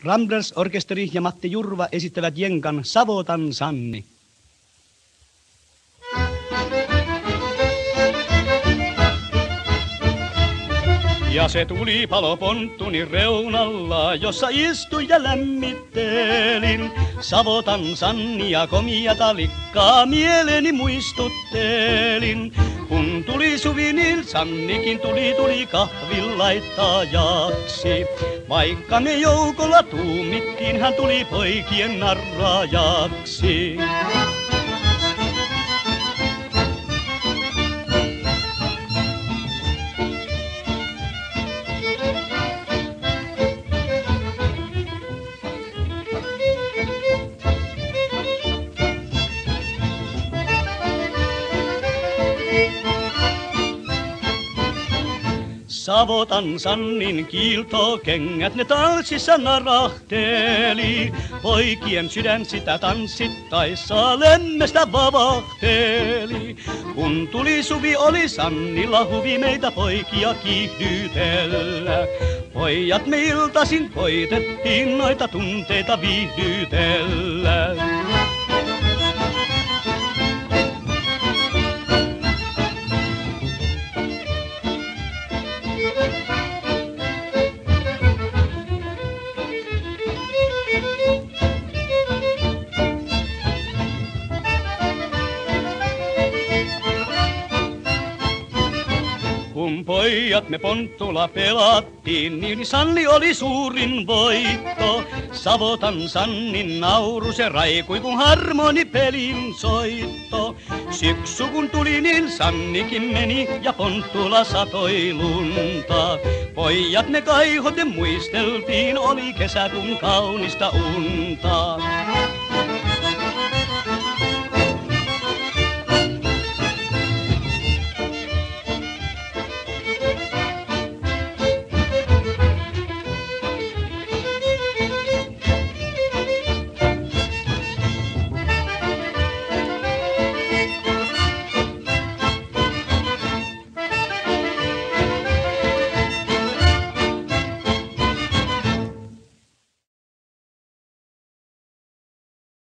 Ramblers-orkesteri ja Matti Jurva esittävät jenkan Savotan Sanni. Ja se tuli palo ponttunin reunalla, jossa istuin ja lämmittelin. Savotan Sannia komiata likkaa mieleeni muistuttelin. Kun tuli suvi, niin Sannikin tuli kahvin laittajaksi. Vaikka me joukolla tuumittiin, hän tuli poikien narrajaksi. Savotan Sannin kiiltokengät ne tanssissa narahteli. Poikien sydän sitä tanssittaessa lemmestä vavahteli. Kun tuli suvi, oli Sannilla huvi meitä poikia kiihdytellä. Pojat me iltasin koitettiin noita tunteita viihdytellä. Kun pojat me ponttulla pelattiin, niin Sanni oli suurin voitto. Savotan Sannin nauru se raikui, kun harmonipelin soitto. Syksy kun tuli, niin Sannikin meni ja ponttulla satoi lunta. Pojat me kaihoten muisteltiin, oli kesäkuun kaunista unta.